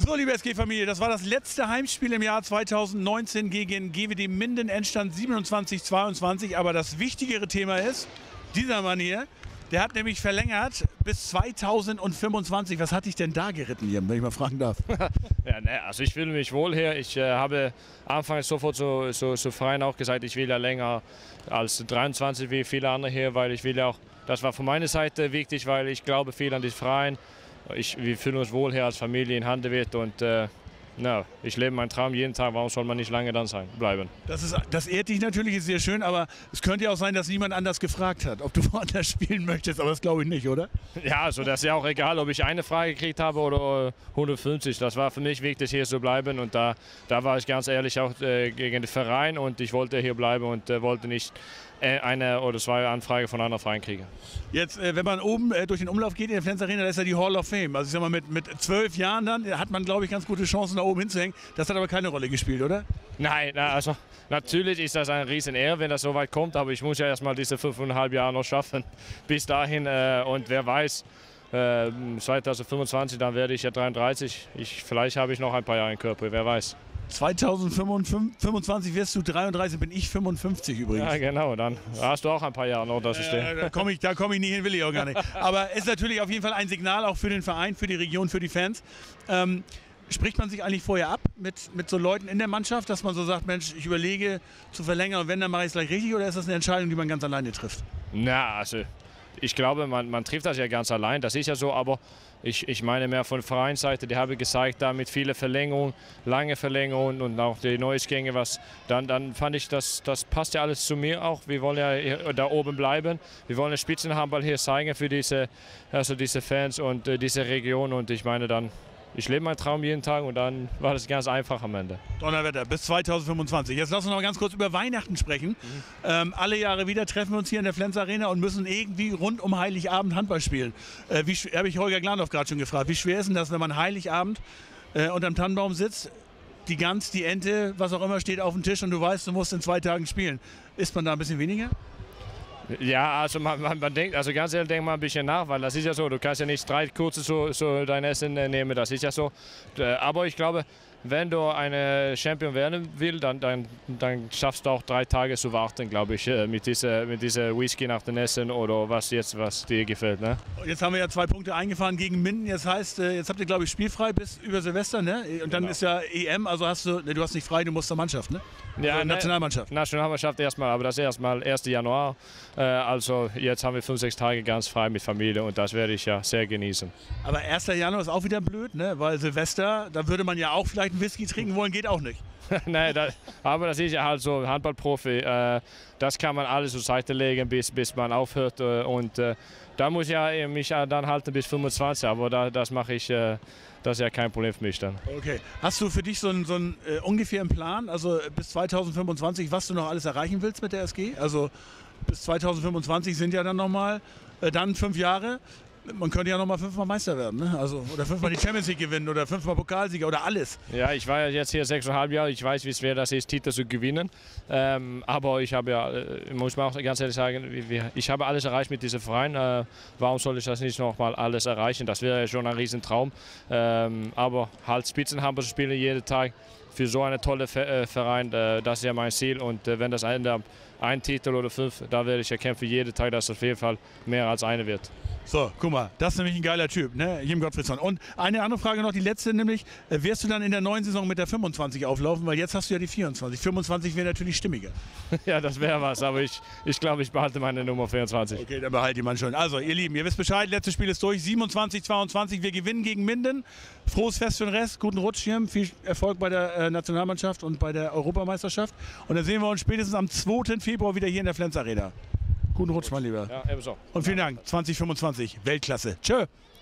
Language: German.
So, liebe SG-Familie, das war das letzte Heimspiel im Jahr 2019 gegen GWD Minden, Endstand 27:22. Aber das wichtigere Thema ist, dieser Mann hier, der hat nämlich verlängert bis 2025. Was hat dich denn da geritten, Jim, wenn ich mal fragen darf? Ja, ne, also ich fühle mich wohl hier. Ich habe anfangs sofort zu Verein auch gesagt, ich will ja länger als 23 wie viele andere hier, weil ich will ja auch, das war von meiner Seite wichtig, weil ich glaube viel an den Verein. Wir fühlen uns wohl hier als Familie in Handewitt und ich lebe meinen Traum jeden Tag. Warum soll man nicht lange dann bleiben? Das ehrt dich natürlich, ist sehr schön, aber es könnte ja auch sein, dass niemand anders gefragt hat, ob du woanders spielen möchtest, aber das glaube ich nicht, oder? Ja, also das ist ja auch egal, ob ich eine Frage gekriegt habe oder 150. Das war für mich wichtig, hier zu bleiben und da war ich ganz ehrlich auch gegen den Verein und ich wollte hier bleiben und wollte nicht eine oder zwei Anfragen von anderen Vereinen kriegen. Jetzt, wenn man oben durch den Umlauf geht in der Flens Arena, da ist ja die Hall of Fame. Also ich sag mal, mit 12 Jahren dann hat man, glaube ich, ganz gute Chancen, da oben hinzuhängen. Das hat aber keine Rolle gespielt, oder? Nein, also natürlich ist das ein riesen Ehre, wenn das so weit kommt, aber ich muss ja erstmal diese 5,5 Jahre noch schaffen. Bis dahin und wer weiß, 2025, dann werde ich ja 33. Vielleicht habe ich noch ein paar Jahre im Körper, wer weiß. 2025 wirst du 33, bin ich 55 übrigens. Ja, genau, dann hast du auch ein paar Jahre noch, dass ich stehe. Da komme ich nie hin, will ich auch gar nicht. Aber ist natürlich auf jeden Fall ein Signal auch für den Verein, für die Region, für die Fans. Spricht man sich eigentlich vorher ab mit so Leuten in der Mannschaft, dass man so sagt, Mensch, ich überlege zu verlängern und wenn, dann mache ich es gleich richtig, oder ist das eine Entscheidung, die man ganz alleine trifft? Na, also ich glaube, man trifft das ja ganz allein, das ist ja so, aber ich meine mehr von Vereinsseite, die habe gezeigt, da mit vielen Verlängerungen, lange Verlängerungen und auch die Neuzugänge, dann fand ich, das passt ja alles zu mir auch. Wir wollen ja da oben bleiben, wir wollen den Spitzenhandball hier zeigen für diese Fans und diese Region und ich meine dann, ich lebe meinen Traum jeden Tag und dann war das ganz einfach am Ende. Donnerwetter, bis 2025. Jetzt lass uns noch ganz kurz über Weihnachten sprechen. Alle Jahre wieder treffen wir uns hier in der Flens Arena und müssen irgendwie rund um Heiligabend Handball spielen. Habe ich Holger Glandorf gerade schon gefragt. Wie schwer ist denn das, wenn man Heiligabend unterm Tannenbaum sitzt, die Gans, die Ente, was auch immer steht auf dem Tisch und du weißt, du musst in 2 Tagen spielen. Ist man da ein bisschen weniger? Ja, also man denkt, also ganz ehrlich, denkt man ein bisschen nach, weil das ist ja so, du kannst ja nicht 3 kurze so dein Essen nehmen, das ist ja so. Aber ich glaube, wenn du eine Champion werden willst, dann schaffst du auch 3 Tage zu warten, glaube ich, mit dieser Whisky nach dem Essen oder was dir gefällt. Ne? Jetzt haben wir ja 2 Punkte eingefahren gegen Minden. Jetzt heißt, jetzt habt ihr, glaube ich, spielfrei bis über Silvester, ne? Und dann ist ja EM, also du hast nicht frei, du musst zur Mannschaft, ne? Ja, also Nationalmannschaft. Nationalmannschaft erstmal, aber das ist erstmal 1. Januar. Also jetzt haben wir 5, 6 Tage ganz frei mit Familie und das werde ich ja sehr genießen. Aber 1. Januar ist auch wieder blöd, ne? Weil Silvester, da würde man ja auch vielleicht einen Whisky trinken wollen, geht auch nicht. Nein, aber das ist ja halt so, Handballprofi, das kann man alles zur Seite legen, bis man aufhört und da muss ich mich dann halten bis 25, aber das mache ich, das ist ja kein Problem für mich dann. Okay, hast du für dich so einen ungefähren Plan, also bis 2025, was du noch alles erreichen willst mit der SG? Also bis 2025 sind ja dann nochmal, dann 5 Jahre. Man könnte ja noch mal 5-mal Meister werden, ne? Also, oder 5-mal die Champions League gewinnen oder 5-mal Pokalsieger oder alles. Ja, ich war ja jetzt hier 6,5 Jahre, ich weiß, wie schwer das ist, Titel zu gewinnen. Aber ich habe ja, muss man auch ganz ehrlich sagen, ich habe alles erreicht mit diesem Verein. Warum soll ich das nicht noch mal alles erreichen? Das wäre ja schon ein Riesentraum. Aber halt Spitzenhandball spielen jeden Tag für so einen tollen Verein, das ist ja mein Ziel. Und wenn das ein Titel oder 5, da werde ich ja kämpfen jeden Tag, dass es auf jeden Fall mehr als eine wird. So, guck mal, das ist nämlich ein geiler Typ, ne? Jim Gottfriedson. Und eine andere Frage noch, die letzte nämlich, wirst du dann in der neuen Saison mit der 25 auflaufen, weil jetzt hast du ja die 24. 25 wäre natürlich stimmiger. Ja, das wäre was, aber ich glaube, ich behalte meine Nummer 24. Okay, dann behalte ich man schon. Also, ihr Lieben, ihr wisst Bescheid, letztes Spiel ist durch, 27:22, wir gewinnen gegen Minden. Frohes Fest für den Rest, guten Rutsch, Jim, viel Erfolg bei der Nationalmannschaft und bei der Europameisterschaft. Und dann sehen wir uns spätestens am 2. Februar wieder hier in der Flens Arena. Guten Rutsch, mein Lieber. Ja, ebenso. Und vielen Dank. 2025, Weltklasse. Tschö.